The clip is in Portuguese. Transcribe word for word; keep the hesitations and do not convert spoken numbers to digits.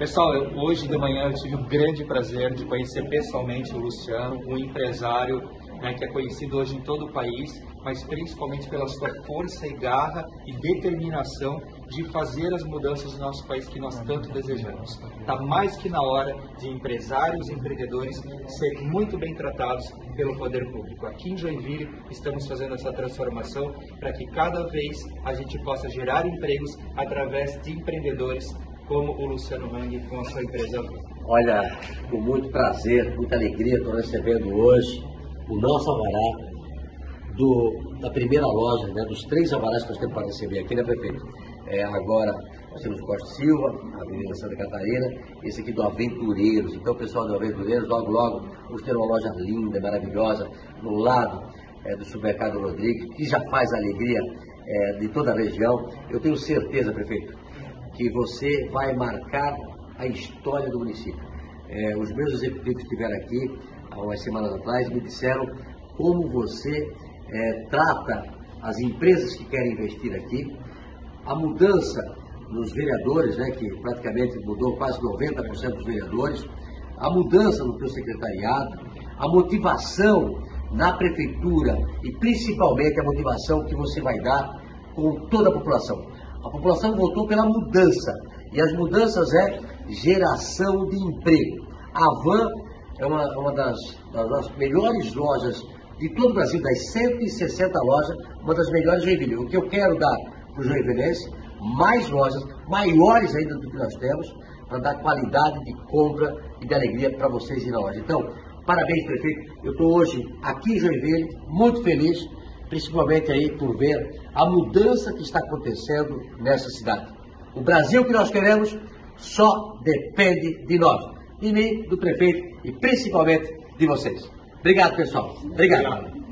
Pessoal, eu, hoje de manhã eu tive o grande prazer de conhecer pessoalmente o Luciano, um empresário, né, que é conhecido hoje em todo o país, mas principalmente pela sua força e garra e determinação de fazer as mudanças no nosso país que nós tanto desejamos. Está mais que na hora de empresários e empreendedores serem muito bem tratados pelo poder público. Aqui em Joinville estamos fazendo essa transformação para que cada vez a gente possa gerar empregos através de empreendedores como o Luciano Hang com a sua empresa. Olha, com muito prazer, muita alegria, estou recebendo hoje o nosso alvará do, da primeira loja, né, dos três alvarás que nós temos para receber aqui, né, prefeito? É, agora nós temos o Costa Silva, a Avenida Santa Catarina, esse aqui do Aventureiros. Então, pessoal do Aventureiros, logo, logo, vamos ter uma loja linda, maravilhosa, no lado é, do Supermercado Rodrigues, que já faz a alegria é, de toda a região. Eu tenho certeza, prefeito, que você vai marcar a história do município. É, os meus executivos que estiveram aqui há umas semanas atrás me disseram como você é, trata as empresas que querem investir aqui, a mudança nos vereadores, né, que praticamente mudou quase noventa por cento dos vereadores, a mudança no teu secretariado, a motivação na prefeitura e principalmente a motivação que você vai dar com toda a população. A população votou pela mudança, e as mudanças é geração de emprego. A Van é uma, uma das, das melhores lojas de todo o Brasil, das cento e sessenta lojas, uma das melhores Joinville. O que eu quero dar para o joinvilense, mais lojas, maiores ainda do que nós temos, para dar qualidade de compra e de alegria para vocês ir na loja. Então, parabéns, prefeito. Eu estou hoje aqui em Joinville, muito feliz, principalmente aí por ver a mudança que está acontecendo nessa cidade. O Brasil que nós queremos só depende de nós, de mim, do prefeito e principalmente de vocês. Obrigado, pessoal. Obrigado.